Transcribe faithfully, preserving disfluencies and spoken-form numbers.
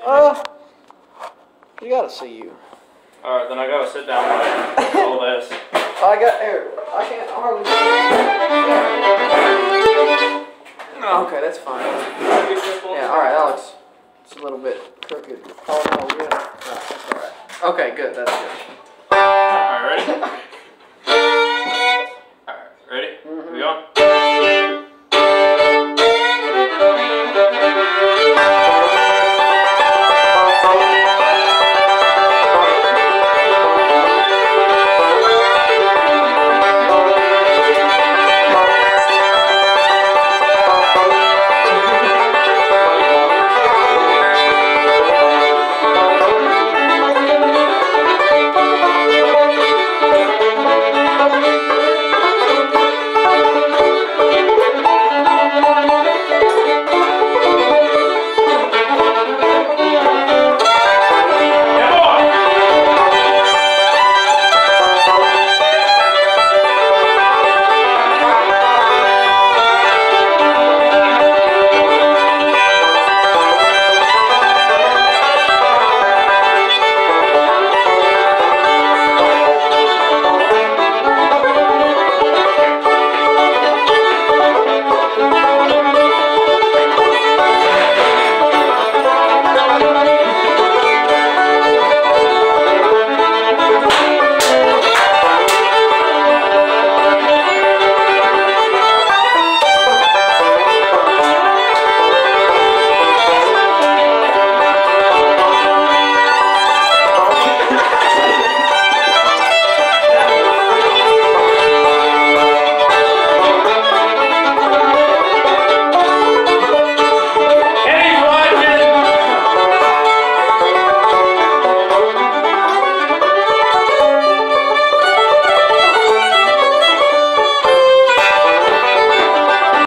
Uh, you gotta see you. All right, then I gotta sit down like all this. I got air. I can't hardly. Oh, okay, that's fine. Yeah, all right, Alex. It's a little bit crooked. Oh no, good. No, that's all right. Okay, good. That's good. All right, ready?